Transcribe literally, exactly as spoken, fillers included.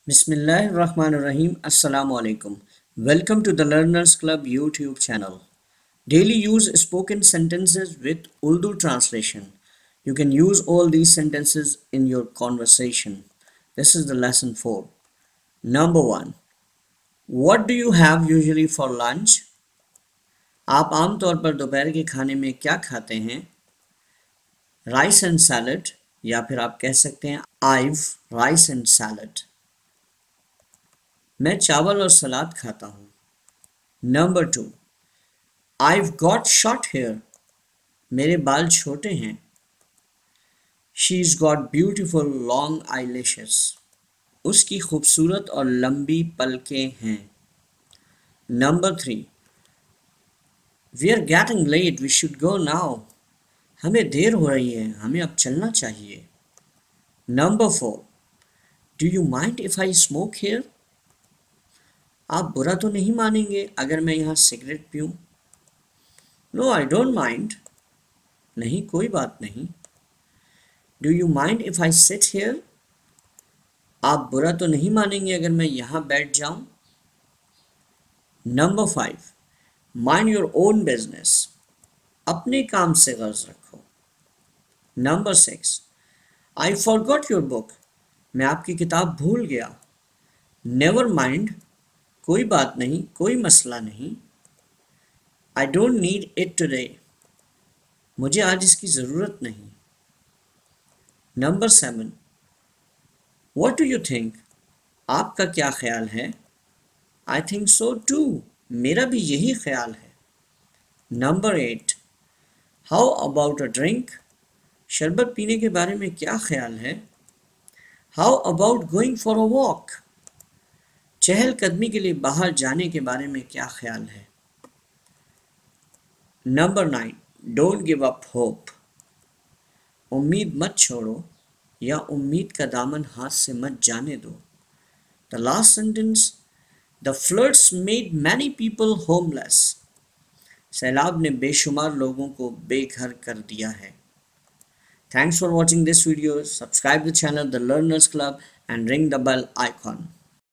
Bismillahirrahmanirrahim. Assalamu alaikum. Welcome to the Learners Club YouTube channel. Daily use spoken sentences with Urdu translation. You can use all these sentences in your conversation. This is the lesson four. Number one. What do you have usually for lunch? आप आमतौर पर दोपहर के खाने में क्या खाते हैं? राइस एंड सैलड, या फिर आप कह सकते हैं आइव राइस एंड सैलड। मैं चावल और सलाद खाता हूँ। Number two, I've got short hair. मेरे बाल छोटे हैं। She's got beautiful long eyelashes. उसकी खूबसूरत और लंबी पलकें हैं। Number three, We are getting late. We should go now. हमें देर हो रही है, हमें अब चलना चाहिए। Number four, Do you mind if I smoke here? आप बुरा तो नहीं मानेंगे अगर मैं यहाँ सिगरेट पीऊँ? No I don't mind. नहीं, कोई बात नहीं। Do you mind if I sit here? आप बुरा तो नहीं मानेंगे अगर मैं यहाँ बैठ जाऊँ? Number five, mind your own business. अपने काम से गर्ज रखो। Number six, I forgot your book. मैं आपकी किताब भूल गया। नेवर माइंड, कोई बात नहीं, कोई मसला नहीं। I don't need it today, मुझे आज इसकी ज़रूरत नहीं। Number seven, what do you think? आपका क्या ख्याल है? आई थिंक सो टू, मेरा भी यही ख्याल है। Number eight, how about a drink? शरबत पीने के बारे में क्या ख्याल है? How about going for a walk? चहलकदमी के लिए बाहर जाने के बारे में क्या ख्याल है? Number nine, don't give up hope. उम्मीद मत छोड़ो या उम्मीद का दामन हाथ से मत जाने दो। The last sentence, the floods made many people homeless. सैलाब ने बेशुमार लोगों को बेघर कर दिया है। Thanks for watching this video. Subscribe the channel The Learners Club and ring the bell icon.